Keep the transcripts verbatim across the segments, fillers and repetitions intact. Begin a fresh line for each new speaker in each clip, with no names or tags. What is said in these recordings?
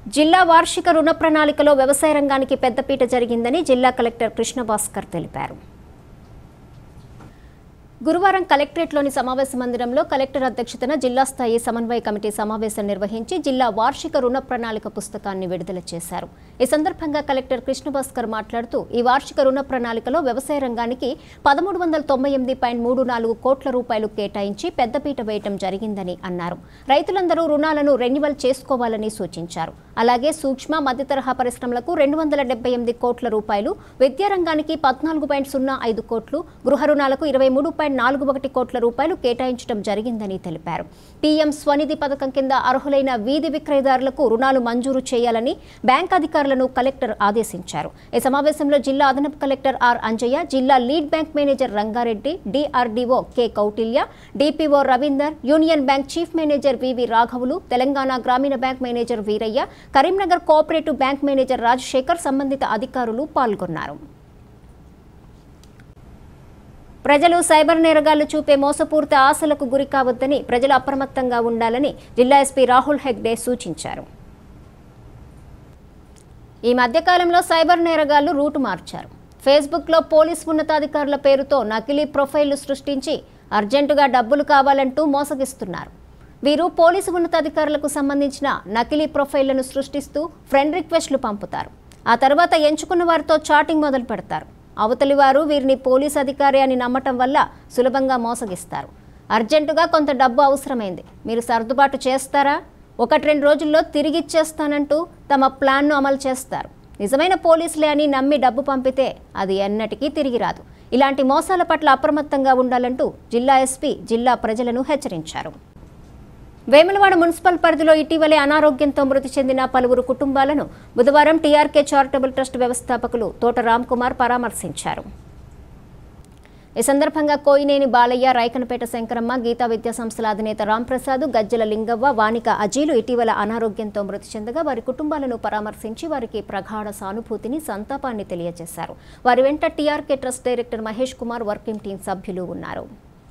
జిల్లా వార్షిక రుణ ప్రణాళికలో వ్యవసాయ రంగానికి పెద్దపీట జరిగిందని జిల్లా కలెక్టర్ కృష్ణ భాస్కర్ తెలిపారు. గురువారం కలెక్టరేట్లోని సమావేశ మందిరంలో కలెక్టర్ అధ్యక్షతన జిల్లా స్థాయి సమన్వయ కమిటీ సమావేశం నిర్వహించి జిల్లా వార్షిక రుణ ప్రణాళిక పుస్తకాన్ని విడుదల చేశారు. ఈ సందర్భంగా కలెక్టర్ కృష్ణ భాస్కర్ మాట్లాడుతూ ఈ వార్షిక రుణ ప్రణాళికలో వ్యవసాయ రంగానికి పదమూడు వందల తొంభై ఎనిమిది పాయింట్ మూడు నాలుగు కోట్ల రూపాయలు కేటాయించి పెద్దపీట వేయటం జరిగిందని అన్నారు. రైతులందరూ రుణాలను రెన్యువల్ చేసుకోవాలని సూచించారు. అలాగే సూక్ష్మ మధ్య తరహా పరిశ్రమలకు రెండు వందల డెబ్బై ఎనిమిది కోట్ల రూపాయలు, విద్యారంగానికి పద్నాలుగు పాయింట్ సున్నా ఐదు కోట్లు, గృహ రుణాలకు ఇరవై మూడు పాయింట్ నాలుగు ఒకటి కోట్ల రూపాయలు కేటాయించడం జరిగిందని తెలిపారు. పీఎం స్వనిధి పథకం కింద అర్హులైన వీధి విక్రయదారులకు రుణాలు మంజూరు చేయాలని బ్యాంక్ అధికారులను కలెక్టర్ ఆదేశించారు. ఈ సమావేశంలో జిల్లా అదనపు కలెక్టర్ ఆర్ అంజయ్య, జిల్లా lead bank manager Rangareddy, DRDO K Kautilya, DPO Ravinder, union bank chief manager VV రాఘవులు, తెలంగాణ గ్రామీణ bank manager Veeraiah, Karimnagar cooperative bank manager Rajasekhar, సంబంధిత అధికారులు పాల్గొన్నారు. ప్రజలు సైబర్ నేరగాళ్లు చూపే మోసపూరిత ఆశలకు గురి కావద్దని, ప్రజలు అప్రమత్తంగా ఉండాలని జిల్లా ఎస్పీ రాహుల్ హెగ్డే సూచించారు. ఈ మధ్యకాలంలో సైబర్ నేరగాళ్లు రూటు మార్చారు. ఫేస్బుక్లో పోలీస్ ఉన్నతాధికారుల పేరుతో నకిలీ ప్రొఫైళ్లు సృష్టించి అర్జెంటుగా డబ్బులు కావాలంటూ మోసగిస్తున్నారు. వీరు పోలీసు ఉన్నతాధికారులకు సంబంధించిన నకిలీ ప్రొఫైళ్లను సృష్టిస్తూ ఫ్రెండ్ రిక్వెస్ట్లు పంపుతారు. ఆ తర్వాత ఎంచుకున్న వారితో చాటింగ్ మొదలు పెడతారు. అవతలి వారు వీరిని పోలీస్ అధికారి అని నమ్మటం వల్ల సులభంగా మోసగిస్తారు. అర్జెంటుగా కొంత డబ్బు అవసరమైంది, మీరు సర్దుబాటు చేస్తారా, ఒకటి రెండు రోజుల్లో తిరిగిచ్చేస్తానంటూ తమ ప్లాన్ను అమలు చేస్తారు. నిజమైన పోలీసులే అని నమ్మి డబ్బు పంపితే అది ఎన్నటికీ తిరిగి రాదు. ఇలాంటి మోసాల పట్ల అప్రమత్తంగా ఉండాలంటూ జిల్లా ఎస్పీ జిల్లా ప్రజలను హెచ్చరించారు. వేములవాడ మున్సిపల్ పరిధిలో ఇటీవలే అనారోగ్యంతో మృతి చెందిన పలువురు కుటుంబాలను బుధవారం టీఆర్కే చారిటబుల్ ట్రస్ట్ వ్యవస్థాపకులు తోట రామ్ కుమార్ పరామర్శించారు. ఈ సందర్భంగా కోయినేని బాలయ్య, రైకనపేట శంకరమ్మ, గీతా విద్యా సంస్థల అధినేత రాంప్రసాద్, గజ్జల లింగవ్వ, వానిక అజీలు ఇటీవల అనారోగ్యంతో మృతి చెందగా వారి కుటుంబాలను పరామర్శించి వారికి ప్రగాఢ సానుభూతిని, సంతాపాన్ని తెలియజేశారు. వారి వెంట TRK trust director Mahesh Kumar, working team సభ్యులు ఉన్నారు.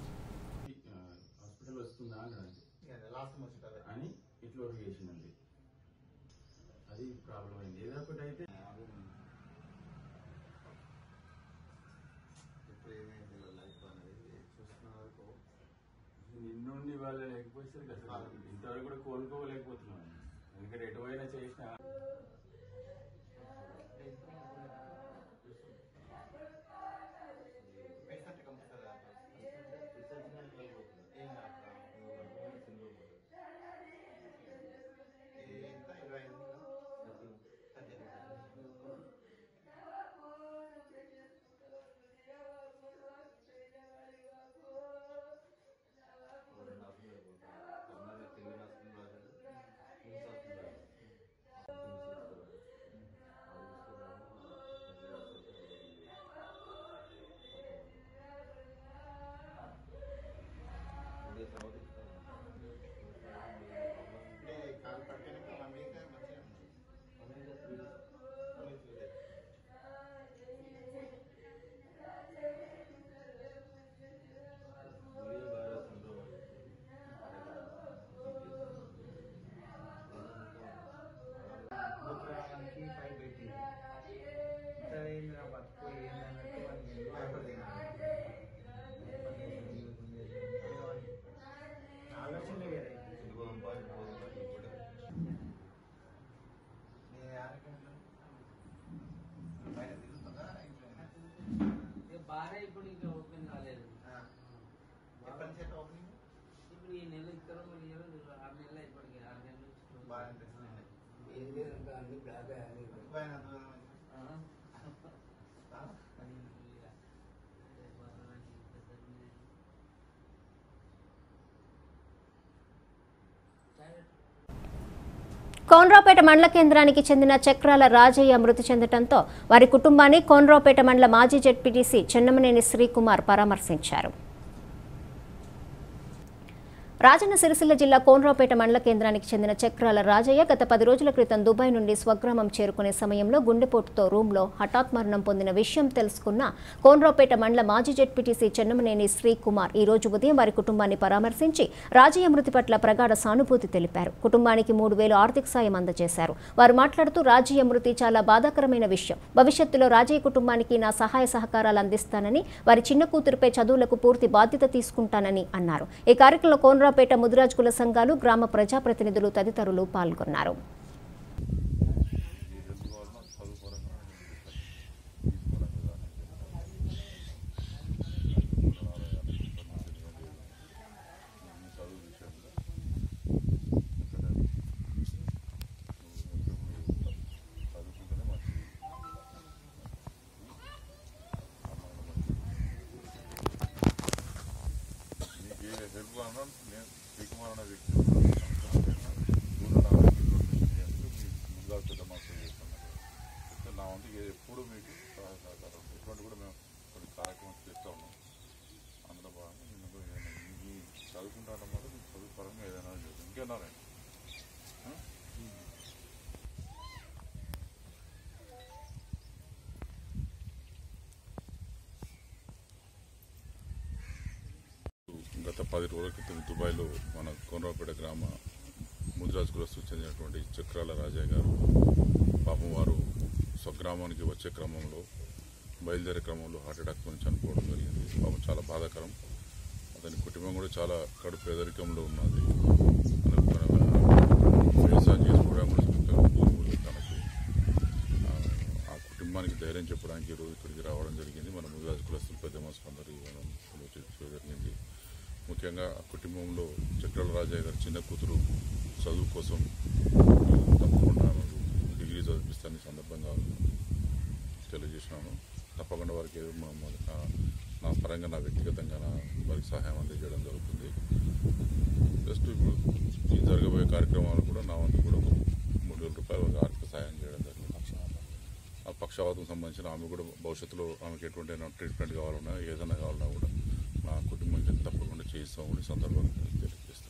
నిన్నుండి వాళ్ళు లేకపోతే ఇంతవరకు కూడా కోలుకోలేకపోతున్నాం. ఎందుకంటే ఎటువైనా చేసిన
బాగా ఇప్పుడు ఇంకా ఓపెన్ కాలేదు. ఇప్పుడు ఈ నెల ఇస్తారు, ఆరు నెలలు ఇప్పటికి ఆరు నెలలు బాగా
కోనరావుపేట మండల కేంద్రానికి చెందిన చక్రాల రాజయ్య మృతి చెందడంతో వారి కుటుంబాన్ని కోనరావుపేట మండల మాజీ జెడ్పీటీసీ చెన్నమనేని శ్రీకుమార్ పరామర్శించారు. రాజన్న సిరిసిల్ల జిల్లా కోనరావుపేట మండల కేంద్రానికి చెందిన చక్రాల రాజయ్య గత పది రోజుల క్రితం దుబాయ్ నుండి స్వగ్రామం చేరుకునే సమయంలో గుండెపోటుతో రూమ్లో హఠాత్ మరణం పొందిన విషయం తెలుసుకున్న కోనరావుపేట మండల మాజీ జెడ్పీటీసీ చెన్నమనేని శ్రీకుమార్ ఈ రోజు ఉదయం వారి కుటుంబాన్ని పరామర్శించి రాజయ్య మృతి పట్ల ప్రగాఢ సానుభూతి తెలిపారు. కుటుంబానికి మూడు వేలు ఆర్థిక సాయం అందజేశారు. వారు మాట్లాడుతూ రాజయ్య మృతి చాలా బాధాకరమైన విషయం. భవిష్యత్తులో రాజయ్య కుటుంబానికి నా సహాయ సహకారాలు అందిస్తానని, వారి చిన్న కూతురుపై చదువులకు పూర్తి బాధ్యత తీసుకుంటానని అన్నారు. ఈ కార్యక్రమంలో కోనరావుపేట ముదిరాజ్ కుల సంఘాలు, గ్రామ ప్రజాప్రతినిధులు తదితరులు పాల్గొన్నారు.
ఎప్పుడు మీకు సహకారం ఎటువంటి కూడా మేము కొన్ని కార్యక్రమం చేస్తూ ఉన్నాం. అందులో భాగంగా నేను మీ చదువుకుంటాను మాట మీకు చదువు పరంగా ఏదైనా ఇంకేనారండి గత పది రోజుల క్రితం దుబాయ్లో మన కోనరావుపేట గ్రామ ముదిరాజ్ కులస్తుకు చెందినటువంటి చక్రాల రాజయ్య గారు పాపం వారు స్వగ్రామానికి వచ్చే క్రమంలో బయలుదేరే క్రమంలో హార్ట్ అటాక్ తో చనిపోవడం జరిగింది. పాపం చాలా బాధాకరం. అతని కుటుంబం కూడా చాలా కడు పేదరికంలో ఉన్నది. వ్యవసాయం చేసుకోవడానికి తనకు ఆ కుటుంబానికి ధైర్యం చెప్పడానికి ఈరోజు ఇక్కడికి రావడం జరిగింది. మన ముదిరాజ్ కులస్తులు పెద్ద మనుషులందరూ జరిగింది. ముఖ్యంగా ఆ కుటుంబంలో చక్రాల రాజయ్య గారు చిన్న కూతురు చదువు కోసం తప్పకుండా డిగ్రీ చదివిస్తానని సందర్భంగా తెలియజేసినాను. తప్పకుండా వారికి నా పరంగా నా వ్యక్తిగతంగా నా వారికి సహాయం అందజేయడం జరుగుతుంది. జస్ట్ ఇప్పుడు ఈ జరగబోయే కార్యక్రమాలు కూడా నా వంతు కూడా మూడు వేల రూపాయల వరకు ఆర్థిక సహాయం చేయడం జరిగింది. ఆ పక్షవాతం సంబంధించిన ఆమె కూడా భవిష్యత్తులో ఆమెకి ఎటువంటి ట్రీట్మెంట్ కావాలన్నా ఏదైనా కావాలన్నా కూడా నా కుటుంబానికి తప్పకుండా చేయిస్తామని సందర్భంగా తెలియజేస్తాం.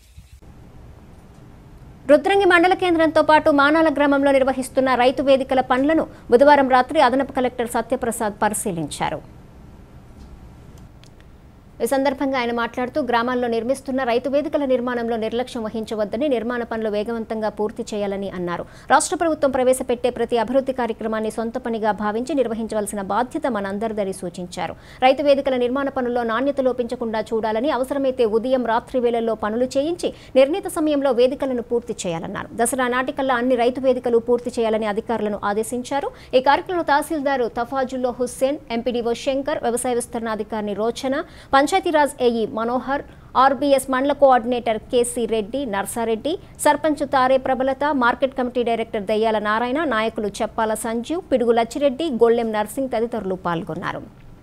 రుద్రంగి మండల కేంద్రంతో పాటు మానాల గ్రామంలో నిర్వహిస్తున్న రైతు వేదికల పనులను బుధవారం రాత్రి అదనపు కలెక్టర్ సత్యప్రసాద్ పరిశీలించారు. ఈ సందర్భంగా ఆయన మాట్లాడుతూ గ్రామాల్లో నిర్మిస్తున్న రైతు వేదికల నిర్మాణంలో నిర్లక్ష్యం వహించవద్దని, నిర్మాణ పనులు వేగవంతంగా పూర్తి చేయాలని అన్నారు. రాష్ట్ర ప్రభుత్వం ప్రవేశపెట్టే ప్రతి అభివృద్ధి కార్యక్రమాన్ని సొంత పనిగా భావించి నిర్వహించవలసిన బాధ్యత మనందరిదని సూచించారు. రైతు వేదికల నిర్మాణ పనుల్లో నాణ్యత లోపించకుండా చూడాలని, అవసరమైతే ఉదయం రాత్రి వేళల్లో పనులు చేయించి నిర్ణీత సమయంలో వేదికలను పూర్తి చేయాలన్నారు. దసరా నాటికల్లా అన్ని రైతు వేదికలు పూర్తి చేయాలని అధికారులను ఆదేశించారు. ఈ కార్యక్రమంలో తహసీల్దారు తఫాజుల్లో హుస్సేన్, ఎంపీడీఓ శంకర్, వ్యవసాయ విస్తరణాధికారిని రోచన, పంచాయతీరాజ్ ఏఈ మనోహర్, ఆర్బీఎస్ మండల coordinator KC Reddy, Narsareddy, sarpanch Tare Prabalatha, market committee director Dayyala Narayana, నాయకులు చెప్పాల సంజీవ్, పిడుగు లచ్చిరెడ్డి, గొల్లెం నర్సింగ్ తదితరులు పాల్గొన్నారు.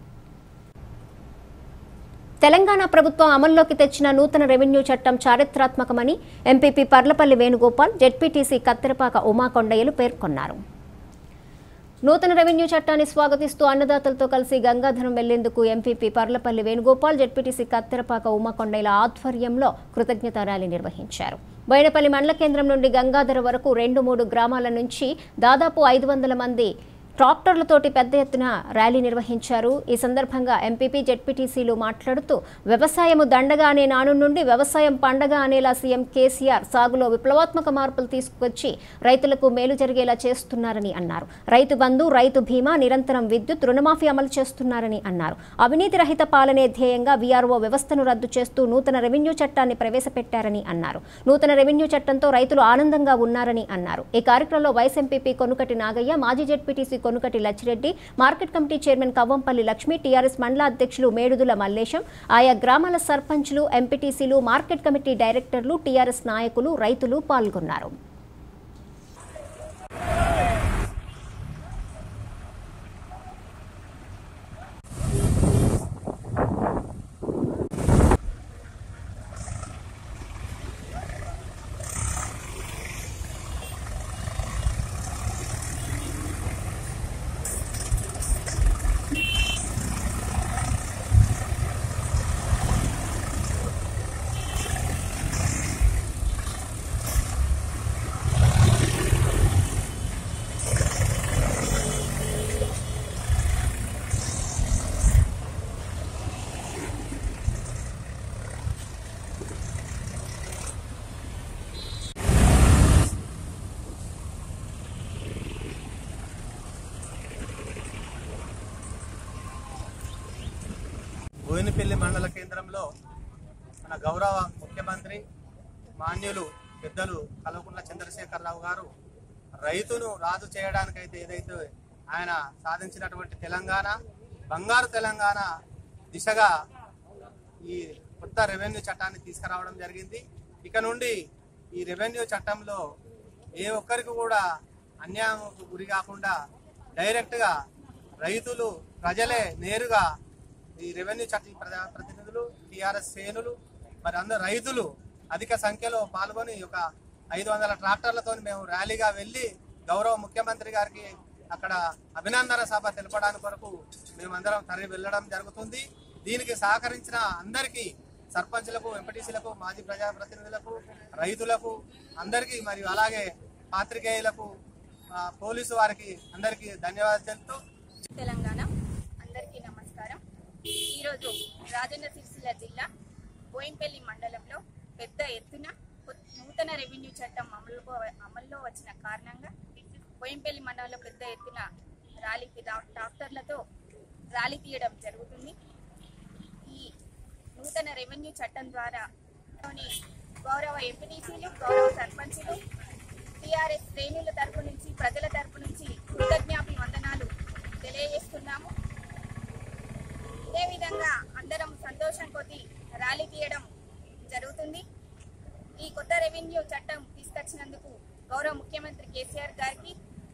తెలంగాణ ప్రభుత్వం అమల్లోకి తెచ్చిన నూతన రెవెన్యూ చట్టం చారిత్రాత్మకమని ఎంపీపీ పర్లపల్లి వేణుగోపాల్, జెడ్పీటీసీ కత్తెరపాక ఉమాకొండయ్యలు పేర్కొన్నారు. నూతన రెవెన్యూ చట్టాన్ని స్వాగతిస్తూ అన్నదాతలతో కలిసి గంగాధరం వెళ్లేందుకు ఎంపీపీ పర్లపల్లి వేణుగోపాల్, జెడ్పీటీసీ కత్తెరపాక ఉమాకొండయ్యల ఆధ్వర్యంలో కృతజ్ఞతా ర్యాలీ నిర్వహించారు. బోయినపల్లి మండల కేంద్రం నుండి గంగాధర వరకు రెండు మూడు గ్రామాల నుంచి దాదాపు ఐదు వందల మంది ట్రాక్టర్లతోటి పెద్ద ఎత్తున ర్యాలీ నిర్వహించారు. ఈ సందర్భంగా ఎంపీపీ, జెడ్పీటీసీలు మాట్లాడుతూ వ్యవసాయము దండగా అనే నాను నుండి వ్యవసాయం పండగ అనేలా సీఎం కేసీఆర్ సాగులో విప్లవాత్మక మార్పులు తీసుకొచ్చి రైతులకు మేలు జరిగేలా చేస్తున్నారని అన్నారు. రైతు బంధు, రైతు బీమా, నిరంతరం విద్యుత్, రుణమాఫీ అమలు చేస్తున్నారని అన్నారు. అవినీతి రహిత పాలనే ధ్యేయంగా వీఆర్ఓ వ్యవస్థను రద్దు చేస్తూ నూతన రెవెన్యూ చట్టాన్ని ప్రవేశపెట్టారని అన్నారు. నూతన రెవెన్యూ చట్టంతో రైతులు ఆనందంగా ఉన్నారని అన్నారు. ఈ కార్యక్రమంలో వైస్ ఎంపీపీ కొనుకటి నాగయ్య, మాజీ ZPTC Konukati Lachireddy, market committee chairman Kavvampalli Lakshmi, TRS మండల అధ్యక్షులు మేడుదుల మల్లేశం, ఆయా గ్రామాల సర్పంచ్లు, ఎంపీటీసీలు, మార్కెట్ కమిటీ డైరెక్టర్లు, టీఆర్ఎస్ నాయకులు, రైతులు పాల్గొన్నారు.
బోయినపల్లి మండల కేంద్రంలో మన గౌరవ ముఖ్యమంత్రి మాన్యులు పెద్దలు కల్వకుంట్ల చంద్రశేఖరరావు గారు రైతును రాజు చేయడానికైతే ఏదైతే ఆయన సాధించినటువంటి తెలంగాణ బంగారు తెలంగాణ దిశగా ఈ కొత్త రెవెన్యూ చట్టాన్ని తీసుకురావడం జరిగింది. ఇక నుండి ఈ రెవెన్యూ చట్టంలో ఏ ఒక్కరికి కూడా అన్యాయంకు గురి కాకుండా డైరెక్ట్గా రైతులు ప్రజలే నేరుగా ఈ రెవెన్యూ చట్ట ప్రతినిధులు టీఆర్ఎస్ శ్రేణులు మరి అందరు రైతులు అధిక సంఖ్యలో పాల్గొని ఒక ఐదు వందల ట్రాక్టర్లతో మేము ర్యాలీగా వెళ్ళి గౌరవ ముఖ్యమంత్రి గారికి అక్కడ అభినందన సభ తెలపడానికి కొరకు మేమందరం తరలి వెళ్ళడం జరుగుతుంది. దీనికి సహకరించిన అందరికీ సర్పంచ్లకు, ఎంపీటీసీలకు, మాజీ ప్రజాప్రతినిధులకు, రైతులకు అందరికీ మరియు అలాగే పాత్రికేయులకు, పోలీసు వారికి అందరికీ ధన్యవాదాలు తెలుపుతూ
తెలంగాణ అందరికీ నమస్కారం. ఈరోజు రాజన్న సిరిసిల్ల జిల్లా బోయినపల్లి మండలంలో పెద్ద ఎత్తున నూతన రెవెన్యూ చట్టం అమలు అమల్లో వచ్చిన కారణంగా బోయినపల్లి మండలంలో పెద్ద ఎత్తున ర్యాలీ ట్రాక్టర్లతో ర్యాలీ తీయడం జరుగుతుంది. ఈ నూతన రెవెన్యూ చట్టం ద్వారా గౌరవ ఎంపీటీసీలు, గౌరవ సర్పంచులు, టీఆర్ఎస్ శ్రేణుల తరపు నుంచి, ప్రజల తరపు నుంచి కృతజ్ఞాపి వందనాలు తెలియజేస్తున్నాము. ఇదే విధంగా అందరం సంతోషం కొద్దీ ర్యాలీ తీయడం జరుగుతుంది. ఈ కొత్త రెవెన్యూ చట్టం తీసుకొచ్చినందుకు గౌరవ ముఖ్యమంత్రి కేసీఆర్ గారికి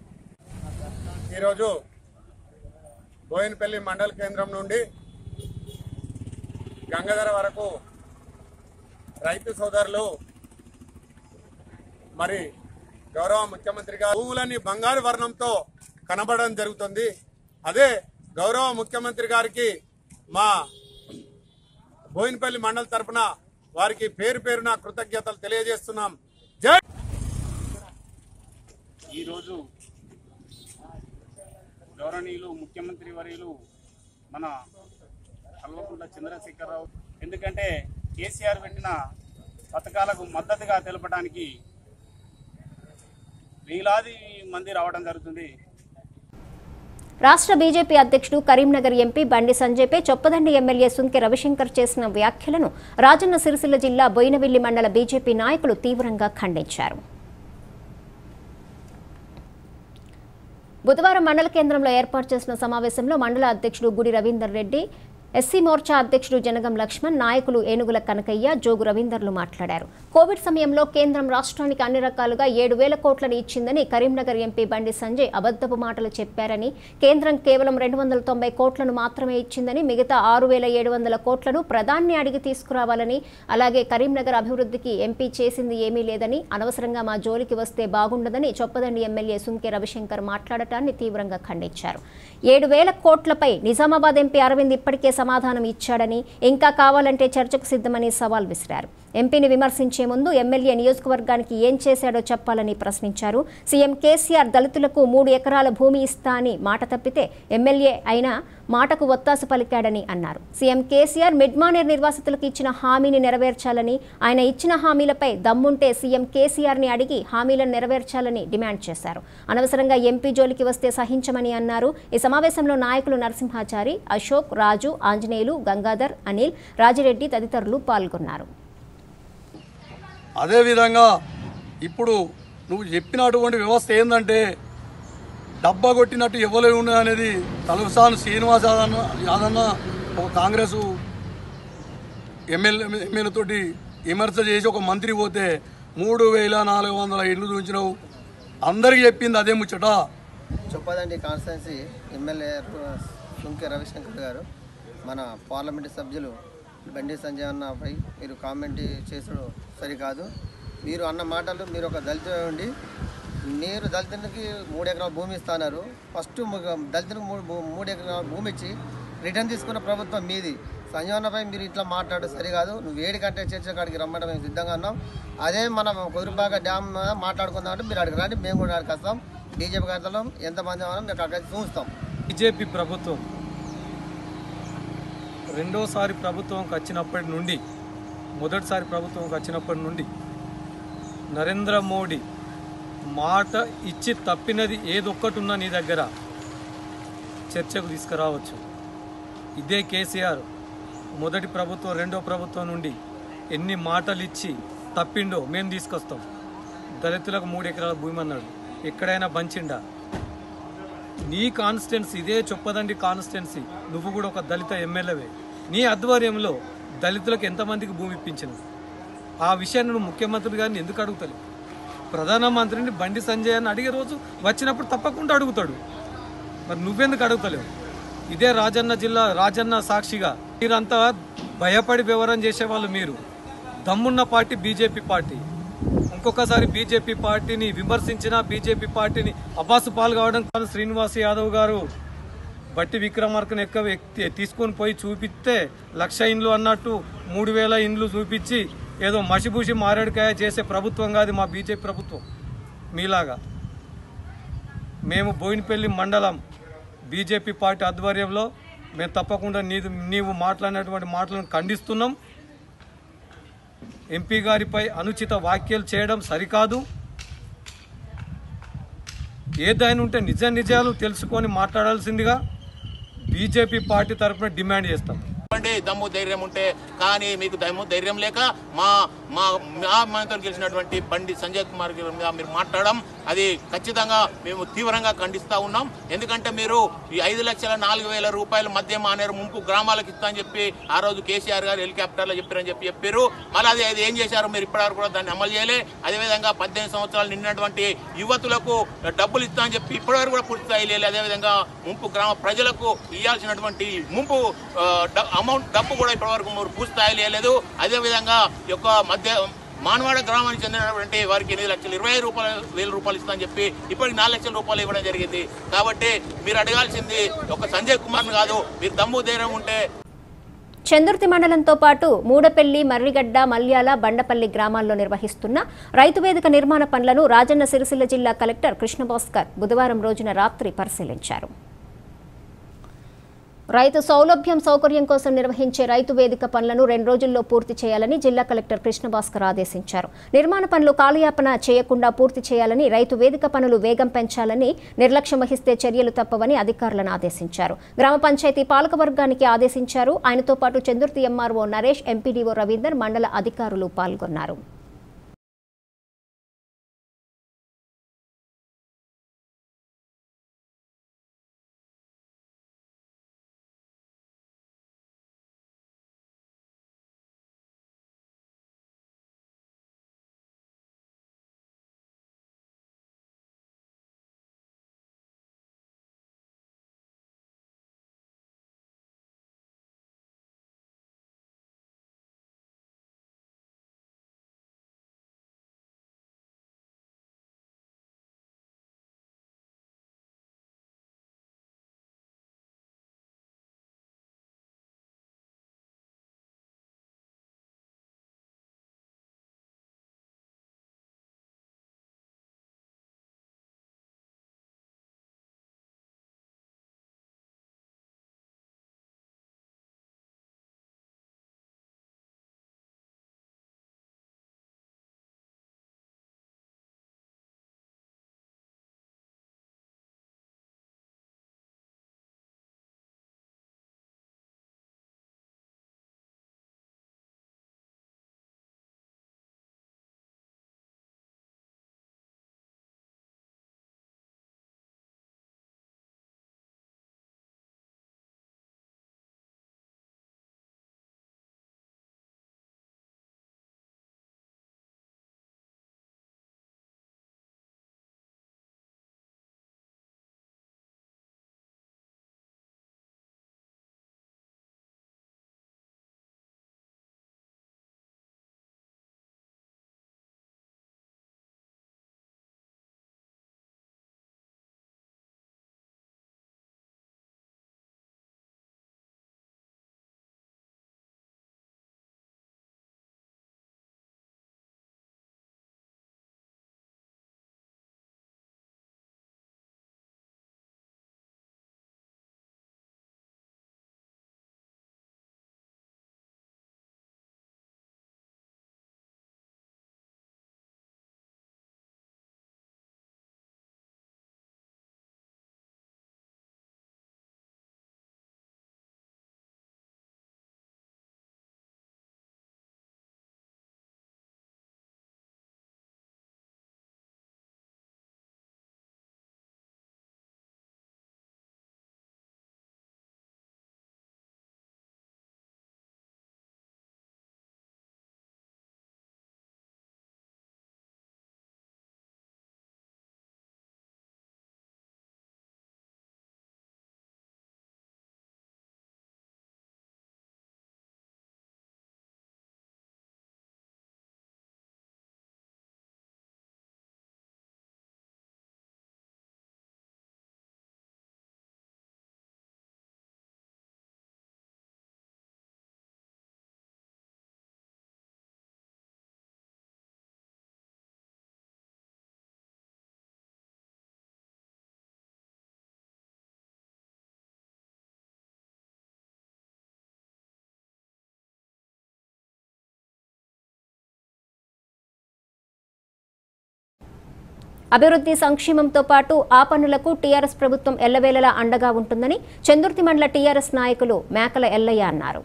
ఈరోజు బోయినపల్లి మండల కేంద్రం నుండి గంగాధర వరకు రైతు సోదరులు మరి గౌరవ ముఖ్యమంత్రి గారు భూములని బంగారు వర్ణంతో కనబడడం జరుగుతుంది. అదే గౌరవ ముఖ్యమంత్రి గారికి మా బోయినపల్లి మండల తరఫున వారికి పేరు పేరున కృతజ్ఞతలు తెలియజేస్తున్నాం. జై.
ఈరోజు గౌరవనీయులు ముఖ్యమంత్రి వర్యులు మన కల్వకుంట్ల చంద్రశేఖరరావు ఎందుకంటే కేసీఆర్ పెట్టిన పథకాలకు మద్దతుగా తెలపడానికి వేలాది మంది రావడం జరుగుతుంది.
రాష్ట్ర బీజేపీ అధ్యక్షుడు కరీంనగర్ ఎంపీ బండి సంజయ్పై చొప్పదండి ఎమ్మెల్యే సుంకె రవిశంకర్ చేసిన వ్యాఖ్యలను రాజన్న సిరిసిల్ల జిల్లా బోయినవిల్లి మండల బీజేపీ నాయకులు తీవ్రంగా ఖండించారు. బుధవారం మండల కేంద్రంలో ఏర్పాటు చేసిన సమావేశంలో మండల అధ్యక్షుడు గుడి రవీందర్ రెడ్డి, ఎస్సీ మోర్చా అధ్యక్షుడు జనగం లక్ష్మణ్, నాయకులు ఏనుగుల కనకయ్య, జోగు రవీందర్లు మాట్లాడారు. కోవిడ్ సమయంలో కేంద్రం రాష్ట్రానికి అన్ని రకాలుగా ఏడు వేల కోట్లను ఇచ్చిందని కరీంనగర్ ఎంపీ బండి సంజయ్ అబద్దపు మాటలు చెప్పారని, కేంద్రం కేవలం రెండు వందల తొంభై కోట్లను మాత్రమే ఇచ్చిందని, మిగతా ఆరు వేల ఏడు వందల కోట్లను ప్రధాన్ని అడిగి తీసుకురావాలని, అలాగే కరీంనగర్ అభివృద్ధికి ఎంపీ చేసింది ఏమీ లేదని, అనవసరంగా మా జోలికి వస్తే బాగుండదని చొప్పదండి ఎమ్మెల్యే సుంకె రవిశంకర్ మాట్లాడటాన్ని తీవ్రంగా ఖండించారు. ఏడు వేల కోట్లపై నిజామాబాద్ ఎంపీ అరవింద్ ఇప్పటికే సమాధానం ఇచ్చాడని, ఇంకా కావాలంటే చర్చకు సిద్ధమని సవాల్ విసిరారు. ఎంపీని విమర్శించే ముందు ఎమ్మెల్యే నియోజకవర్గానికి ఏం చేశాడో చెప్పాలని ప్రశ్నించారు. సీఎం కేసీఆర్ దళితులకు మూడు ఎకరాల భూమి ఇస్తా అని మాట తప్పితే ఎమ్మెల్యే అయినా మాటకు ఒత్తాసు పలికాడని అన్నారు. సీఎం కేసీఆర్ మిడ్మానేర్ నిర్వాసితులకు ఇచ్చిన హామీని నెరవేర్చాలని, ఆయన ఇచ్చిన హామీలపై దమ్ముంటే సీఎం కేసీఆర్ని అడిగి హామీలను నెరవేర్చాలని డిమాండ్ చేశారు. అనవసరంగా ఎంపీ జోలికి వస్తే సహించమని అన్నారు. ఈ సమావేశంలో నాయకులు నరసింహాచారి, అశోక్, రాజు, ఆంజనేయులు, గంగాధర్, అనిల్, రాజిరెడ్డి తదితరులు పాల్గొన్నారు.
అదేవిధంగా ఇప్పుడు నువ్వు చెప్పినటువంటి వ్యవస్థ ఏంటంటే డబ్బా కొట్టినట్టు ఎవరు అనేది తలసాని శ్రీనివాస్ యాదన్న యాదన్న ఒక కాంగ్రెస్ ఎమ్మెల్యే ఎమ్మెల్యేతోటి విమర్శ చేసి ఒక మంత్రి పోతే మూడు వేల నాలుగు వందల ఇళ్ళు చూపించినావు. అందరికీ చెప్పింది అదే ముచ్చట.
చొప్పదండి కాన్స్టిట్యున్సీ ఎమ్మెల్యే సుంకె రవిశంకర్ గారు మన పార్లమెంటు సభ్యులు బండి సంజయ్ అన్నపై మీరు కామెంట్ చేసుడు సరికాదు. మీరు అన్న మాటలు, మీరు ఒక దళిత ఉండి మీరు దళితునికి మూడు ఎకరాల భూమి ఇస్తున్నారు. ఫస్ట్ దళితునికి మూడు మూడు ఎకరాల భూమి ఇచ్చి రిటర్న్ తీసుకున్న ప్రభుత్వం మీది. సంజయ్ అన్నపై మీరు ఇట్లా మాట్లాడు సరికాదు. నువ్వు వేడి కంటే చర్చ కాడికి రమ్మడం మేము సిద్ధంగా ఉన్నాం. అదే మనం కుదురుబాగా డ్యామ్ మాట్లాడుకుందాం అంటే మీరు అడిగి రండి, మేము కూడా అడిగి వస్తాం. బీజేపీ కార్యక్రమం ఎంతమంది మనం మేము అక్కడికి చూస్తాం.
బీజేపీ ప్రభుత్వం రెండోసారి ప్రభుత్వంకి వచ్చినప్పటి నుండి మొదటిసారి ప్రభుత్వంకి వచ్చినప్పటి నుండి నరేంద్ర మోడీ మాట ఇచ్చి తప్పినది ఏదొక్కటి ఉన్నా నీ దగ్గర చర్చకు తీసుకురావచ్చు. ఇదే కేసీఆర్ మొదటి ప్రభుత్వం రెండో ప్రభుత్వం నుండి ఎన్ని మాటలు ఇచ్చి తప్పిండో మేము తీసుకొస్తాం. దళితులకు మూడు ఎకరాల భూమి అన్నాడు, ఎక్కడైనా బంచిండా? నీ కాన్స్టిట్యున్సీ ఇదే చొప్పదండి కాన్స్టిట్యున్సీ, నువ్వు కూడా ఒక దళిత ఎమ్మెల్యేవే. నీ ఆధ్వర్యంలో దళితులకు ఎంతమందికి భూమి ఇప్పించినవు? ఆ విషయాన్ని నువ్వు ముఖ్యమంత్రి గారిని ఎందుకు అడుగుతావు? ప్రధానమంత్రిని బండి సంజయ్ అని అడిగే రోజు వచ్చినప్పుడు తప్పకుండా అడుగుతాడు, మరి నువ్వెందుకు అడుగుతలేవు? ఇదే రాజన్న జిల్లా రాజన్న సాక్షిగా మీరంతా భయపడి వ్యవహారం చేసేవాళ్ళు. మీరు దమ్మున్న పార్టీ బీజేపీ పార్టీ. ఇంకొకసారి బీజేపీ పార్టీని విమర్శించిన బీజేపీ పార్టీని అబాసు పాలు కావడం కాదు. శ్రీనివాస్ యాదవ్ గారు బట్టి విక్రమార్కను ఎక్కువ తీసుకొని పోయి చూపిస్తే లక్ష ఇండ్లు అన్నట్టు మూడు వేల ఇండ్లు చూపించి ఏదో మసిబూసి మారేడుకాయ చేసే ప్రభుత్వం కాదు మా బీజేపీ ప్రభుత్వం. మీలాగా మేము బోయినపల్లి మండలం బీజేపీ పార్టీ ఆధ్వర్యంలో మేము తప్పకుండా నీదు నీవు మాట్లాడినటువంటి మాటలను ఖండిస్తున్నాం. ఎంపీ గారిపై అనుచిత వ్యాఖ్యలు చేయడం సరికాదు. ఏదైనా ఉంటే నిజ నిజాలు తెలుసుకొని మాట్లాడాల్సిందిగా బీజేపీ పార్టీ తరఫున డిమాండ్ చేస్తాం.
దమ్ము ధైర్యం ఉంటే, కానీ మీకు దమ్ము ధైర్యం లేక మా మా మనతో గెలిచినటువంటి బండి సంజయ్ కుమార్ మీద మీరు మాట్లాడడం అది ఖచ్చితంగా మేము తీవ్రంగా ఖండిస్తూ ఉన్నాం. ఎందుకంటే మీరు ఈ ఐదు లక్షల నాలుగు వేల రూపాయల మధ్య మానేరు ముంపు గ్రామాలకు ఇస్తా అని చెప్పి ఆ రోజు కేసీఆర్ గారు హెలికాప్టర్లో చెప్పారని చెప్పి చెప్పారు. మళ్ళీ అది అది ఏం చేశారు మీరు ఇప్పటివరకు కూడా దాన్ని అమలు చేయలే. అదేవిధంగా పద్దెనిమిది సంవత్సరాలు నిండినటువంటి యువతులకు డబ్బులు ఇస్తా అని చెప్పి ఇప్పటివరకు కూడా పూర్తి స్థాయి లేదు. అదేవిధంగా ముంపు గ్రామ ప్రజలకు ఇవ్వాల్సినటువంటి ముంపు అమౌంట్ డబ్బు కూడా ఇప్పటివరకు మీరు పూర్తి స్థాయి లేదు. అదేవిధంగా ఈ యొక్క మధ్య మానవాడ గ్రామానికి చెందినటువంటి వారికి ఎనిమిది లక్షలు ఇరవై రూపాయలు వేల రూపాయలు ఇస్తా అని చెప్పి ఇప్పటికి నాలుగు లక్షల రూపాయలు ఇవ్వడం జరిగింది. కాబట్టి మీరు అడగాల్సింది ఒక సంజయ్ కుమార్ని కాదు, మీరు దమ్ము ధైర్యం ఉంటే.
చందుర్తి మండలంతో పాటు మూడపెల్లి, మర్రిగడ్డ, మల్యాల, బండపల్లి గ్రామాల్లో నిర్వహిస్తున్న రైతు వేదిక నిర్మాణ పనులను రాజన్న సిరిసిల్ల జిల్లా కలెక్టర్ కృష్ణభాస్కర్ బుధవారం రోజున రాత్రి పరిశీలించారు. రైతు సౌలభ్యం సౌకర్యం కోసం నిర్వహించే రైతు వేదిక పనులను రెండు రోజుల్లో పూర్తి చేయాలని జిల్లా కలెక్టర్ కృష్ణభాస్కర్ ఆదేశించారు. నిర్మాణ పనులు కాలయాపన చేయకుండా పూర్తి చేయాలని, రైతు వేదిక పనులు వేగం పెంచాలని, నిర్లక్ష్యం వహిస్తే చర్యలు తప్పవని అధికారులను ఆదేశించారు. గ్రామ పంచాయతీ పాలకవర్గానికి ఆదేశించారు. ఆయనతో పాటు చందుర్తి ఎంఆర్ఓ నరేష్, ఎంపీడీఓ రవీందర్, మండల అధికారులు పాల్గొన్నారు. అభివృద్ధి సంక్షేమంతో పాటు ఆ పనులకు టీఆర్ఎస్ ప్రభుత్వం ఎల్లవేళలా అండగా ఉంటుందని చందుర్తి మండల టీఆర్ఎస్ నాయకులు మేకల ఎల్లయ్య అన్నారు.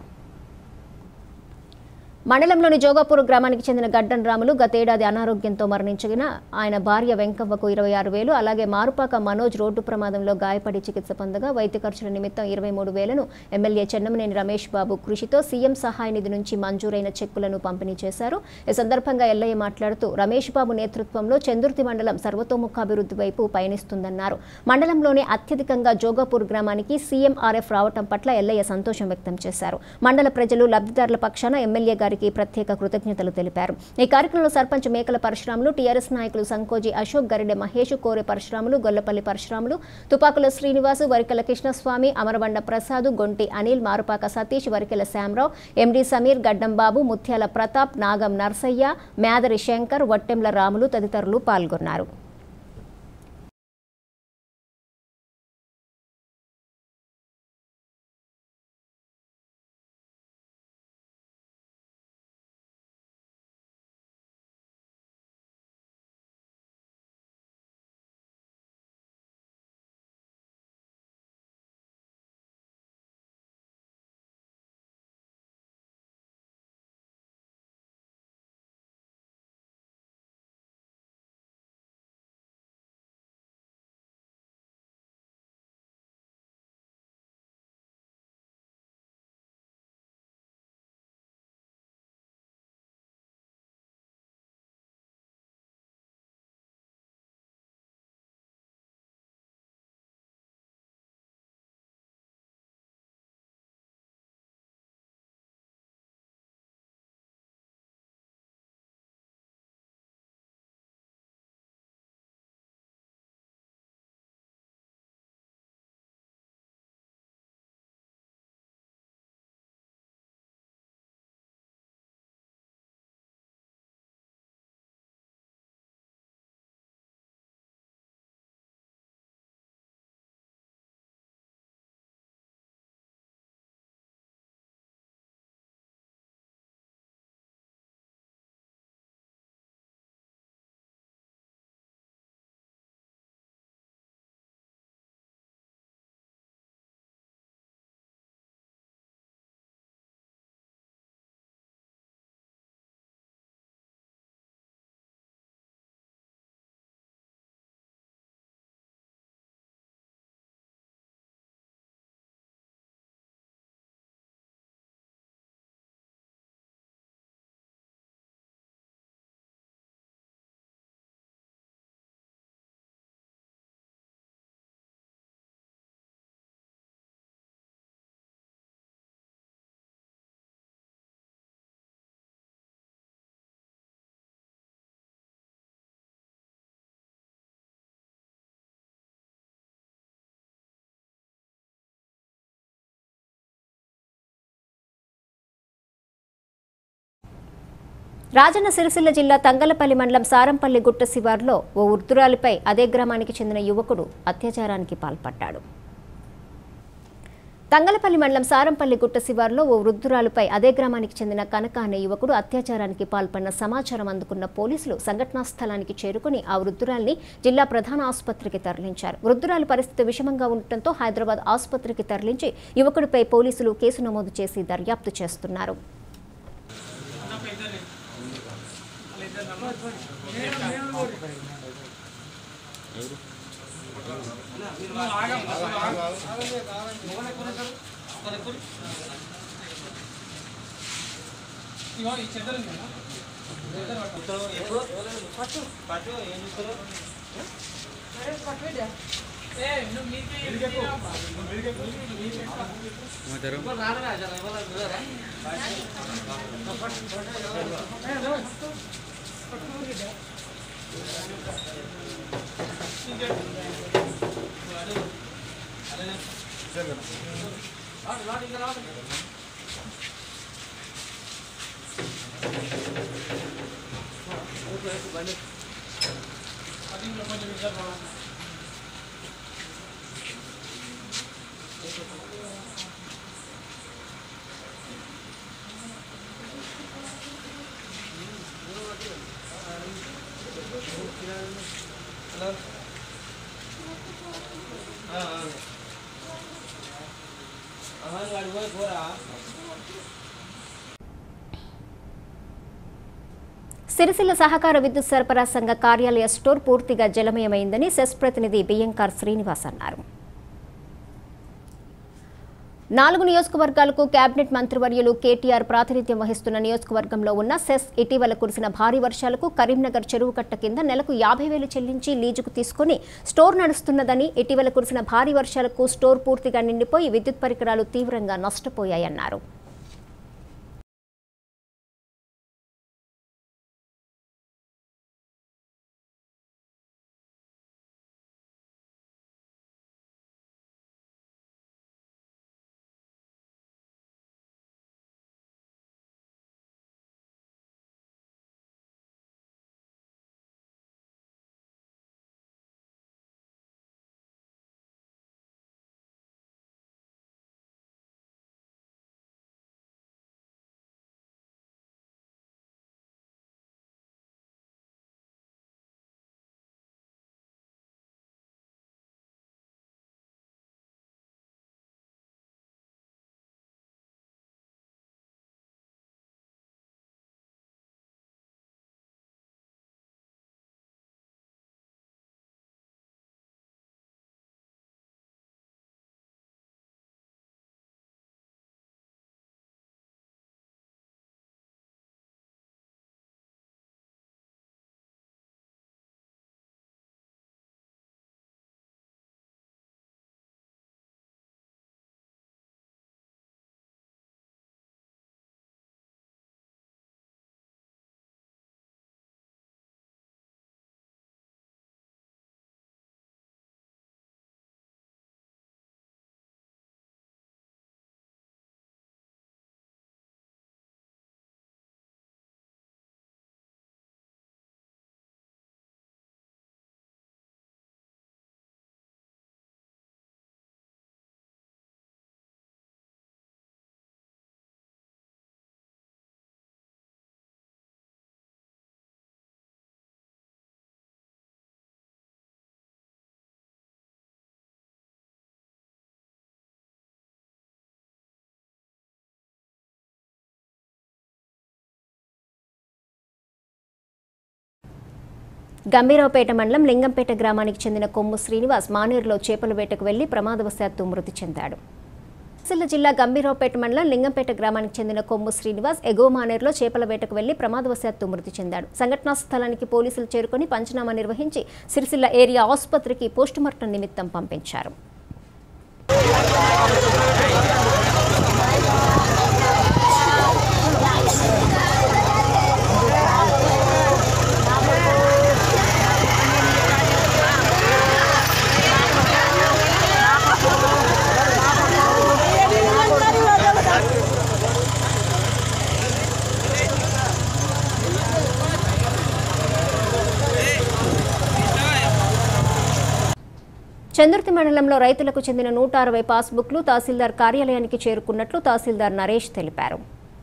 మండలంలోని జోగాపూర్ గ్రామానికి చెందిన గడ్డన్ రాములు గతేడాది అనారోగ్యంతో మరణించిన ఆయన భార్య వెంకవ్వకు ఇరవై ఆరు వేలు అలాగే మారుపాక మనోజ్ రోడ్డు ప్రమాదంలో గాయపడి చికిత్స పొందగా వైద్య ఖర్చుల నిమిత్తం ఇరవై మూడు వేలను ఎమ్మెల్యే చెన్నమనేని రమేష్ బాబు కృషితో సీఎం సహాయ నిధి నుంచి మంజూరైన చెక్కులను పంపిణీ చేశారు. ఈ సందర్భంగా ఎల్లయ్య మాట్లాడుతూ రమేష్ బాబు నేతృత్వంలో చందుర్తి మండలం సర్వతోముఖాభివృద్ధి వైపు పయనిస్తుందన్నారు. మండలంలోనే అత్యధికంగా జోగాపూర్ గ్రామానికి సీఎంఆర్ఎఫ్ రావటం పట్ల ఎల్లయ్య సంతోషం వ్యక్తం చేశారు. మండల ప్రజలు లబ్ధిదారుల పక్షాన ఎమ్మెల్యే గారి ప్రత్యేక కృతజ్ఞతలు తెలిపారు. ఈ కార్యక్రమంలో సర్పంచ్ మేకల పరశురాములు, టీఆర్ఎస్ నాయకులు సంకోజి అశోక్, గరిడె మహేష్, కోరె పరశురాములు, గొల్లపల్లి పరశురాములు, తుపాకుల శ్రీనివాసు, వరికెల కృష్ణస్వామి, అమరబండ ప్రసాద్, గొంటి అనిల్, మారుపాక సతీష్, వరికెల శ్యామరావు, ఎండి సమీర్, గడ్డంబాబు, ముత్యాల ప్రతాప్, నాగం నర్సయ్య, మేదరి శంకర్, వట్టెంల రాములు తదితరులు పాల్గొన్నారు. రాజన్న సిరిసిల్ల జిల్లా తంగలపల్లి మండలం సారంపల్లి గుట్ట శివారులో ఓ వృద్ధురాలిపై అదే గ్రామానికి చెందిన యువకుడు అత్యాచారానికి పాల్పడ్డాడు. తంగలపల్లి మండలం సారంపల్లి గుట్ట శివారులో ఓ వృద్ధురాలిపై అదే గ్రామానికి చెందిన కనక అనే యువకుడు అత్యాచారానికి పాల్పడిన సమాచారం అందుకున్న పోలీసులు సంఘటనా స్థలానికి చేరుకుని ఆ వృద్ధురాలిని జిల్లా ప్రధాన ఆసుపత్రికి తరలించారు. వృద్ధురాలి పరిస్థితి విషమంగా ఉండటంతో హైదరాబాద్ ఆసుపత్రికి తరలించి యువకుడిపై పోలీసులు కేసు నమోదు చేసి దర్యాప్తు చేస్తున్నారు. సిరిసిల్ల సహకార విద్యుత్ సరఫరా సంఘ కార్యాలయ స్టోర్ పూర్తిగా జలమయమైందని సెస్ ప్రతినిధి బియ్యంకార్ శ్రీనివాస్ అన్నారు. నాలుగు నియోజకవర్గాలకు కేబినెట్ మంత్రివర్యులు కేటీఆర్ ప్రాతినిధ్యం వహిస్తున్న నియోజకవర్గంలో ఉన్న సెస్ ఇటీవల కురిసిన భారీ వర్షాలకు కరీంనగర్ చెరువు కట్ట కింద నెలకు యాభై వేలు చెల్లించి లీజుకు తీసుకుని స్టోర్ నడుస్తున్నదని, ఇటీవల కురిసిన భారీ వర్షాలకు స్టోర్ పూర్తిగా నిండిపోయి విద్యుత్ పరికరాలు తీవ్రంగా నష్టపోయాయన్నారు. గంభీరావుపేట మండలం లింగంపేట గ్రామానికి చెందిన కొమ్ము శ్రీనివాస్ మానేరులో చేపల వేటకు వెళ్లి ప్రమాదవశాత్తు మృతి చెందాడు. సిరిసిల్ల జిల్లా గంభీరావుపేట మండలం లింగంపేట గ్రామానికి చెందిన కొమ్ము శ్రీనివాస్ ఎగువ మానేరులో చేపల వేటకు వెళ్లి ప్రమాదవశాత్తు మృతి చెందాడు. సంఘటనా స్థలానికి పోలీసులు చేరుకుని పంచనామా నిర్వహించి సిరిసిల్ల ఏరియా ఆసుపత్రికి పోస్టుమార్టం నిమిత్తం పంపించారు. చందుర్తి మండలంలో రైతులకు చెందిన నూట అరవై పాస్బుక్లు తహసీల్దార్ కార్యాలయానికి చేరుకున్నట్లు తహసీల్దార్ నరేష్ తెలిపారు.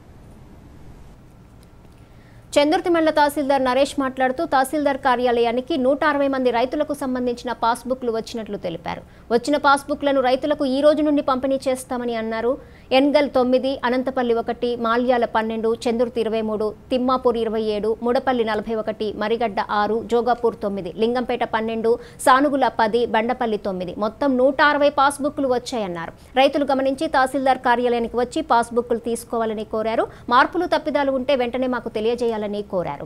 చందుర్తి మండల తహసీల్దార్ నరేష్ మాట్లాడుతూ తహసీల్దార్ కార్యాలయానికి నూట అరవై మంది రైతులకు సంబంధించిన పాస్బుక్లు వచ్చినట్లు తెలిపారు. వచ్చిన పాస్బుక్లను రైతులకు ఈ రోజు నుండి పంపిణీ చేస్తామని అన్నారు. ఎన్గల్ తొమ్మిది, అనంతపల్లి ఒకటి, మాల్యాల పన్నెండు, చందుర్తి ఇరవై మూడు, తిమ్మాపూర్ ఇరవై ఏడు, ముడపల్లి నలభై ఒకటి, మరిగడ్డ ఆరు, జోగాపూర్ తొమ్మిది, లింగంపేట పన్నెండు, సానుగుల పది, బండపల్లి తొమ్మిది, మొత్తం నూట అరవై పాస్బుక్లు వచ్చాయన్నారు. రైతులు గమనించి తహసీల్దార్ కార్యాలయానికి వచ్చి పాస్బుక్లు తీసుకోవాలని కోరారు. మార్పులు తప్పిదాలు ఉంటే వెంటనే మాకు తెలియజేయాలని కోరారు.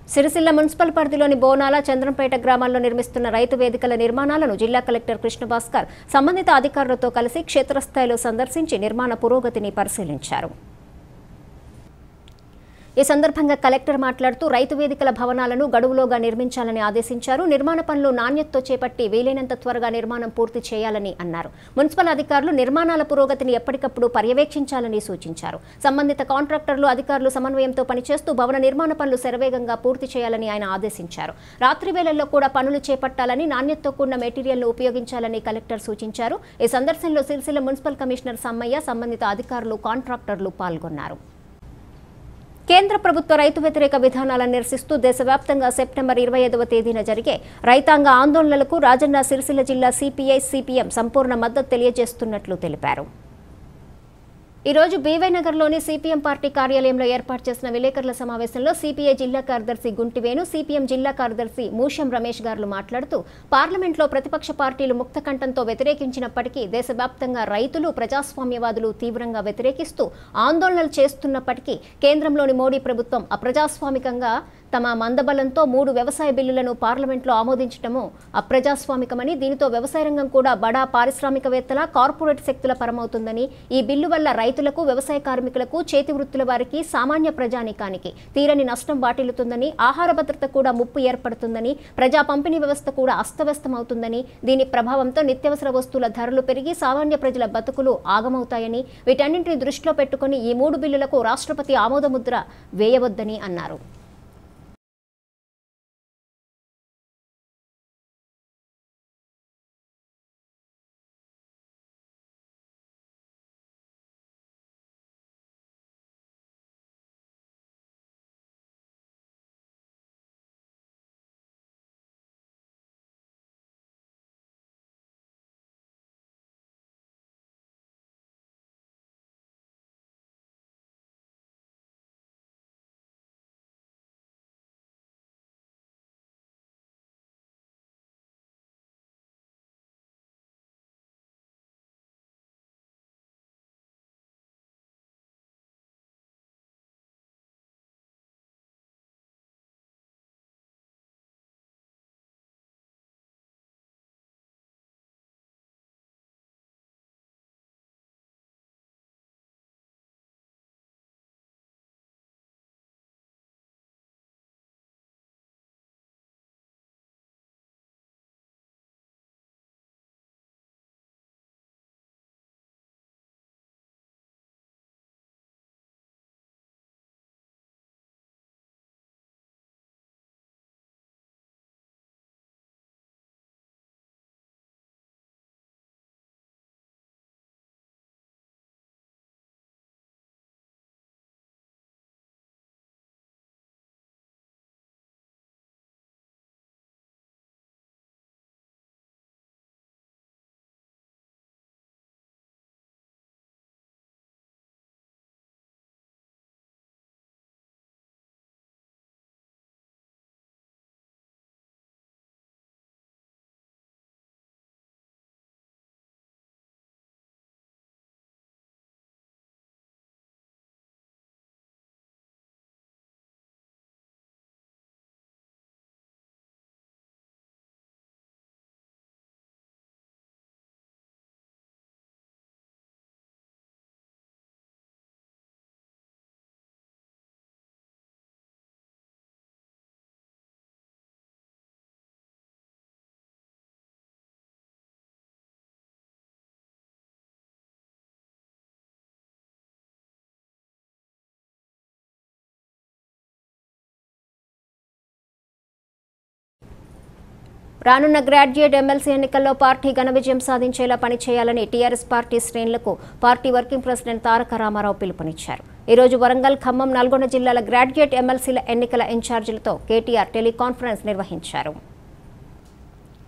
సిరిసిల్ల మున్సిపల్ పరిధిలోని బోనాల చంద్రంపేట గ్రామాల్లో నిర్మిస్తున్న రైతు వేదికల నిర్మాణాలను జిల్లా కలెక్టర్ కృష్ణభాస్కర్ సంబంధిత అధికారులతో కలిసి క్షేత్రస్థాయిలో సందర్శించి నిర్మాణ పురోగతిని పరిశీలించారు. ఈ సందర్భంగా కలెక్టర్ మాట్లాడుతూ రైతు వేదికల భవనాలను గడువులోగా నిర్మించాలని ఆదేశించారు. నిర్మాణ పనులు నాణ్యతతో చేపట్టి వీలైనంత త్వరగా నిర్మాణం పూర్తి చేయాలని అన్నారు. మున్సిపల్ అధికారులు నిర్మాణాల పురోగతిని ఎప్పటికప్పుడు పర్యవేక్షించాలని సూచించారు. సంబంధిత కాంట్రాక్టర్లు అధికారులు సమన్వయంతో పనిచేస్తూ భవన నిర్మాణ పనులు శరవేగంగా పూర్తి చేయాలని ఆయన ఆదేశించారు. రాత్రి వేళల్లో కూడా పనులు చేపట్టాలని, నాణ్యతతో కూడిన మెటీరియల్ను ఉపయోగించాలని కలెక్టర్ సూచించారు. ఈ సందర్శనలో సిరిసిల్ల మున్సిపల్ కమిషనర్ సమ్మయ్య, సంబంధిత అధికారులు, కాంట్రాక్టర్లు పాల్గొన్నారు. కేంద్ర ప్రభుత్వ రైతు వ్యతిరేక విధానాలను నిరసిస్తూ దేశవ్యాప్తంగా సెప్టెంబర్ ఇరవై ఐదవ తేదీన జరిగే రైతాంగ ఆందోళనలకు రాజన్న సిరిసిల్ల జిల్లా సిపిఐ సిపిఎం సంపూర్ణ మద్దతు తెలియజేస్తున్నట్లు తెలిపారు. ఈ రోజు బీవైనగర్లోని సిపిఎం పార్టీ కార్యాలయంలో ఏర్పాటు చేసిన విలేకరుల సమావేశంలో సిపిఐ జిల్లా కార్యదర్శి గుంటివేణు, సిపిఎం జిల్లా కార్యదర్శి మూషం రమేష్ గారు మాట్లాడుతూ పార్లమెంట్లో ప్రతిపక్ష పార్టీలు ముక్తకంఠంతో వ్యతిరేకించినప్పటికీ దేశవ్యాప్తంగా రైతులు, ప్రజాస్వామ్యవాదులు తీవ్రంగా వ్యతిరేకిస్తూ ఆందోళనలు చేస్తున్నప్పటికీ కేంద్రంలోని మోడీ ప్రభుత్వం అప్రజాస్వామికంగా తమ మందబలంతో మూడు వ్యవసాయ బిల్లులను పార్లమెంట్లో ఆమోదించడము అప్రజాస్వామికమని, దీనితో వ్యవసాయ రంగం కూడా బడా పారిశ్రామికవేత్తల, కార్పొరేట్ శక్తుల పరమవుతుందని, ఈ బిల్లు వల్ల రైతులకు, వ్యవసాయ కార్మికులకు, చేతి వృత్తుల వారికి, సామాన్య ప్రజానికానికి తీరని నష్టం వాటిల్లుతుందని, ఆహార భద్రత కూడా ముప్పు ఏర్పడుతుందని, ప్రజా పంపిణీ వ్యవస్థ కూడా అస్తవ్యస్తమవుతుందని, దీని ప్రభావంతో నిత్యావసర వస్తువుల ధరలు పెరిగి సామాన్య ప్రజల బతుకులు ఆగమవుతాయని, వీటన్నింటినీ దృష్టిలో పెట్టుకుని ఈ మూడు బిల్లులకు రాష్ట్రపతి ఆమోదముద్ర వేయవద్దని అన్నారు. రానున్న గ్రాడ్యుయేట్ ఎమ్మెల్సీ ఎన్నికల్లో పార్టీ ఘన విజయం సాధించేలా పనిచేయాలని టీఆర్ఎస్ పార్టీ శ్రేణులకు party working president Taraka Ramarao పిలుపునిచ్చారు. ఈ రోజు వరంగల్, ఖమ్మం, నల్గొండ జిల్లాల గ్రాడ్యుయేట్ ఎమ్మెల్సీల ఎన్నికల ఇన్ఛార్జీలతో కేటీఆర్ టెలికాన్ఫరెన్స్ నిర్వహించారు.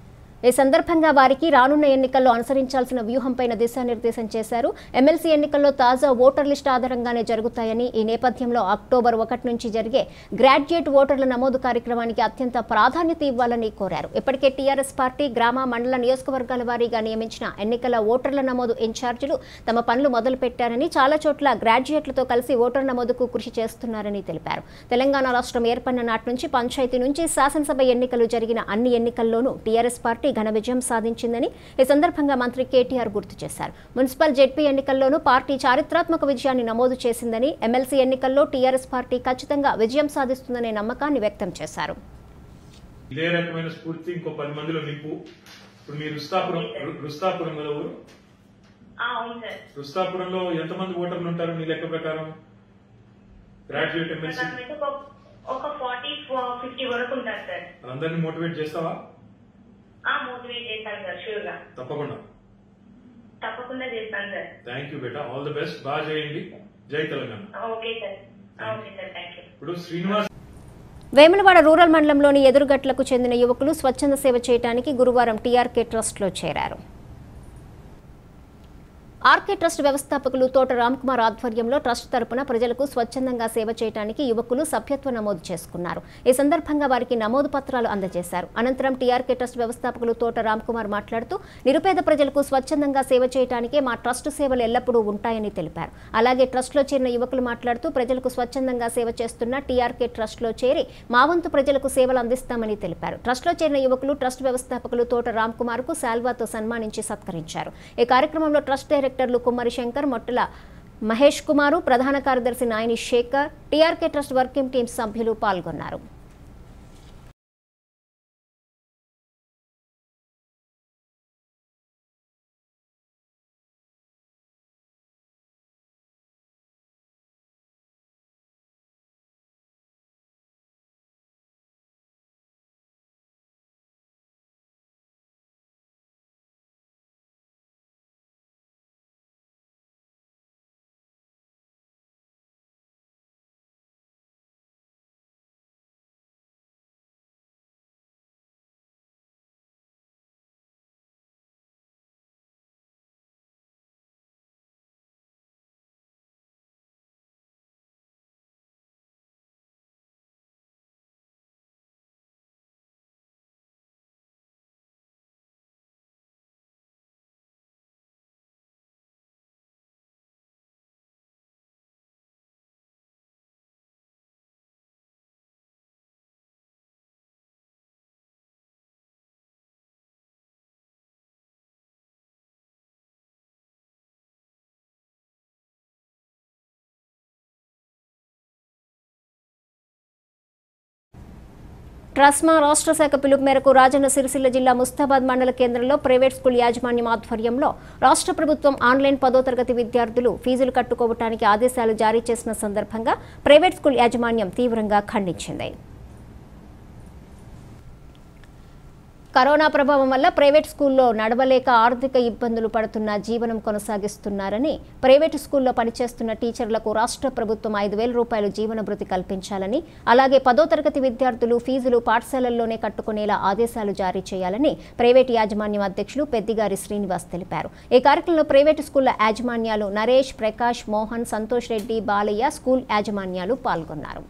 ఈ సందర్భంగా వారికి రానున్న ఎన్నికల్లో అనుసరించాల్సిన వ్యూహంపైన దిశానిర్దేశం చేశారు. ఎమ్మెల్సీ ఎన్నికల్లో తాజా ఓటర్ లిస్ట్ ఆధారంగానే జరుగుతాయని, ఈ నేపథ్యంలో అక్టోబర్ ఒకటి నుంచి జరిగే గ్రాడ్యుయేట్ ఓటర్ల నమోదు కార్యక్రమానికి అత్యంత ప్రాధాన్యత ఇవ్వాలని కోరారు. ఇప్పటికే టీఆర్ఎస్ పార్టీ గ్రామ మండల నియోజకవర్గాల వారీగా నియమించిన ఎన్నికల ఓటర్ల నమోదు ఇన్ఛార్జీలు తమ పనులు మొదలుపెట్టారని, చాలా చోట్ల గ్రాడ్యుయేట్లతో కలిసి ఓటర్ నమోదుకు కృషి చేస్తున్నారని తెలిపారు. తెలంగాణ రాష్ట్రం ఏర్పడిన నాటి నుంచి పంచాయతీ నుంచి శాసనసభ ఎన్నికలు జరిగిన అన్ని ఎన్నికల్లోనూ టీఆర్ఎస్ పార్టీ ఘన విజయం సాధించిందని ఈ సందర్భంగా మంత్రి కేటీఆర్ గుర్తు చేశారు. మున్సిపల్ జెడ్పీ ఎన్నికల్లోనూ పార్టీ చారిత్రాత్మక విజయాన్ని నమోదు చేసిందని, ఎమ్మెల్సీ ఎన్నికల్లో టీఆర్ఎస్ పార్టీ ఖచ్చితంగా విజయం సాధిస్తుందనే నమ్మకాన్ని వ్యక్తం చేశారు.
ఇదే రకమైన స్ఫూర్తి ఇంకో పది మందిలో నింపు. ఇప్పుడు మీరు రుస్తాపురం రుస్తాపురం కదా ఊరు? రుస్తాపురంలో ఎంతమంది ఓటర్లు ఉంటారు మీ లెక్క ప్రకారం? గ్రాడ్యుయేట్ ఎమ్మెల్సీ
ఒక ఫార్టీ ఫిఫ్టీ వరకు ఉంటారు సార్.
అందరినీ మోటివేట్ చేస్తావా?
మోటివేట్ చేస్తాను సార్, షూర్ గా.
తప్పకుండా
తప్పకుండా చేస్తాను సార్.
థ్యాంక్ యూ బేటా, ఆల్ ది బెస్ట్, బాగా చేయండి. జై Telangana.
Okay sir. Okay sir, thank you.
ఇప్పుడు శ్రీనివాస్
వేములవాడ రూరల్ మండలంలోని ఎదురుగట్లకు చెందిన యువకులు స్వచ్ఛంద సేవ చేయడానికి గురువారం టీఆర్కే ట్రస్ట్లో చేరారు. ఆర్కే ట్రస్ట్ వ్యవస్థాపకులు తోట రామ్కుమార్ ఆధ్వర్యంలో ట్రస్ట్ తరపున ప్రజలకు స్వచ్ఛందంగా సేవ చేయడానికి యువకులు సభ్యత్వ నమోదు చేసుకున్నారు. ఈ సందర్భంగా వారికి నమోదు పత్రాలు అందజేశారు. అనంతరం టీఆర్కే ట్రస్ట్ వ్యవస్థాపకులు తోట రామ్కుమార్ మాట్లాడుతూ, నిరుపేద ప్రజలకు స్వచ్ఛందంగా సేవ చేయడానికే మా ట్రస్ట్ సేవలు ఎల్లప్పుడూ ఉంటాయని తెలిపారు. అలాగే ట్రస్ట్లో చేరిన యువకులు మాట్లాడుతూ, ప్రజలకు స్వచ్ఛందంగా సేవ చేస్తున్న టీఆర్కే ట్రస్ట్లో చేరి మా వంతు ప్రజలకు సేవలు అందిస్తామని తెలిపారు. ట్రస్ట్లో చేరిన యువకులు ట్రస్ట్ వ్యవస్థాపకులు తోట రామ్కుమార్ కు శాల్వాతో సన్మానించి సత్కరించారు. ఈ కార్యక్రమంలో ట్రస్ట్ డైరెక్టర్ డైరెక్టర్లు కుమ్మరి శంకర్, మొట్టల మహేష్ కుమారు, ప్రధాన కార్యదర్శి Nayani Shekar, TRK trust working team సభ్యులు పాల్గొన్నారు. ట్రస్మా రాష్ట్ర శాఖ పిలుపు మేరకు రాజన్న సిరిసిల్ల జిల్లా ముస్తాబాద్ మండల కేంద్రంలో ప్రైవేట్ స్కూల్ యాజమాన్యం ఆధ్వర్యంలో రాష్ట్ర ప్రభుత్వం ఆన్లైన్ పదో తరగతి విద్యార్థులు ఫీజులు కట్టుకోవడానికి ఆదేశాలు జారీ చేసిన సందర్భంగా ప్రైవేట్ స్కూల్ యాజమాన్యం తీవ్రంగా ఖండించింది. కరోనా ప్రభావం వల్ల ప్రైవేట్ స్కూల్లో నడవలేక ఆర్థిక ఇబ్బందులు పడుతున్న జీవనం కొనసాగిస్తున్నారని, ప్రైవేటు స్కూల్లో పనిచేస్తున్న టీచర్లకు రాష్ట్ర ప్రభుత్వం ఐదు వేల రూపాయలు జీవన భృతి కల్పించాలని, అలాగే పదో తరగతి విద్యార్థులు ఫీజులు పాఠశాలల్లోనే కట్టుకునేలా ఆదేశాలు జారీ చేయాలని ప్రైవేటు యాజమాన్యం అధ్యక్షులు పెద్దిగారి శ్రీనివాస్ తెలిపారు. ఈ కార్యక్రమంలో ప్రైవేటు స్కూళ్ల యాజమాన్యాలు నరేష్, ప్రకాష్, మోహన్, సంతోష్ రెడ్డి, బాలయ్య, స్కూల్ యాజమాన్యాలు పాల్గొన్నారు.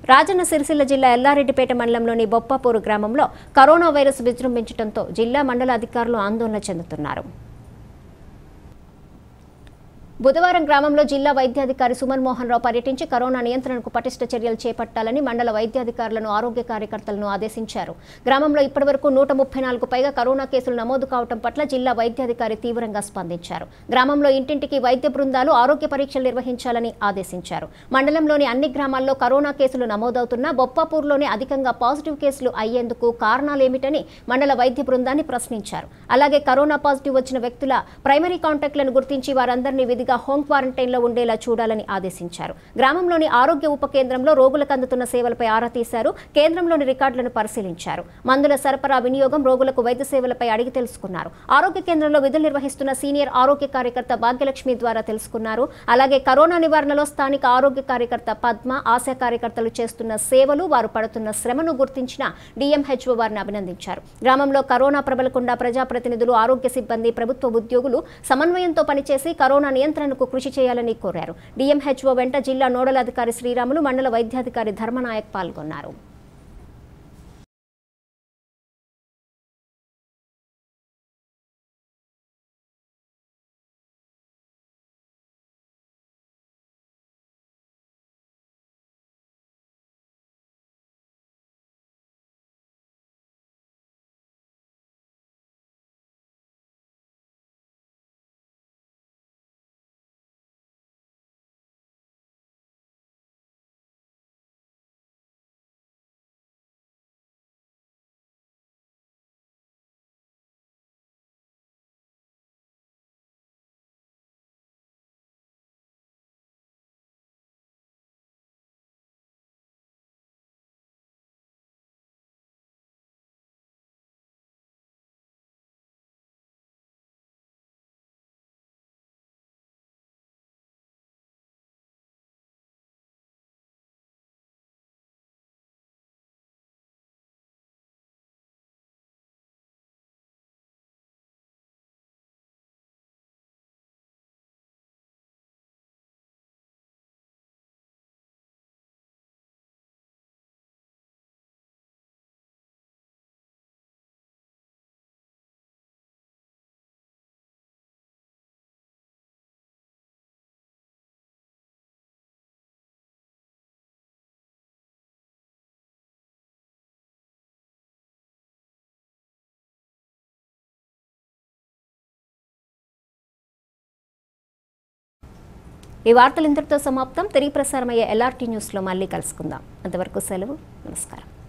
రాజన్న సిరిసిల్ల జిల్లా ఎల్లారెడ్డిపేట మండలంలోని బొప్పాపూరు గ్రామంలో కరోనా వైరస్ విజృంభించడంతో జిల్లా మండల అధికారులు ఆందోళన చెందుతున్నారు. బుధవారం గ్రామంలో జిల్లా వైద్యాధికారి సుమన్ మోహన్ రావు పర్యటించి కరోనా నియంత్రణకు పటిష్ట చర్యలు చేపట్టాలని మండల వైద్యాధికారులను ఆరోగ్య కార్యకర్తలను ఆదేశించారు. గ్రామంలో ఇప్పటివరకు నూట ముప్పై నాలుగు పైగా కరోనా కేసులు నమోదు కావడం పట్ల జిల్లా వైద్యాధికారి తీవ్రంగా స్పందించారు. గ్రామంలో ఇంటింటికి వైద్య బృందాలు ఆరోగ్య పరీక్షలు నిర్వహించాలని ఆదేశించారు. మండలంలోని అన్ని గ్రామాల్లో కరోనా కేసులు నమోదవుతున్నా బొప్పాపూర్లోనే అధికంగా పాజిటివ్ కేసులు అయ్యేందుకు కారణాలేమిటని మండల వైద్య బృందాన్ని ప్రశ్నించారు. అలాగే కరోనా పాజిటివ్ వచ్చిన వ్యక్తుల ప్రైమరీ కాంటాక్ట్లను గుర్తించి వారందరినీ విధిగా హోం క్వారంటైన్ లో ఉండేలా చూడాలని ఆదేశించారు. గ్రామంలోని ఆరోగ్య ఉప కేంద్రంలో రోగులకు అందుతున్న సేవలపై ఆరా తీశారు. కేంద్రంలోని రికార్డులను పరిశీలించారు. మందుల సరఫరా, వినియోగం, రోగులకు వైద్య సేవలపై అడిగి తెలుసుకున్నారు. ఆరోగ్య కేంద్రంలో విధులు నిర్వహిస్తున్న సీనియర్ ఆరోగ్య కార్యకర్త భాగ్యలక్ష్మి ద్వారా తెలుసుకున్నారు. అలాగే కరోనా నివారణలో స్థానిక ఆరోగ్య కార్యకర్త పద్మ, ఆశా కార్యకర్తలు చేస్తున్న సేవలు, వారు పడుతున్న శ్రమను గుర్తించిన డిఎంహెచ్ఓ వారిని అభినందించారు. గ్రామంలో కరోనా ప్రబలకుండా ప్రజాప్రతినిధులు, ఆరోగ్య సిబ్బంది, ప్రభుత్వ ఉద్యోగులు సమన్వయంతో పనిచేసి కరోనా నియంత్రణ కృషి చేయాలని కోరారు. డిఎంహెచ్ఓ వెంట జిల్లా నోడల్ అధికారి శ్రీరాములు, మండల వైద్యాధికారి ధర్మనాయక్ పాల్గొన్నారు. ఈ వార్తలు ఇంతటితో సమాప్తం. తిరిగి ప్రసారమయ్యే ఎల్ఆర్టీ న్యూస్లో మళ్ళీ కలుసుకుందాం. అంతవరకు సెలవు. నమస్కారం.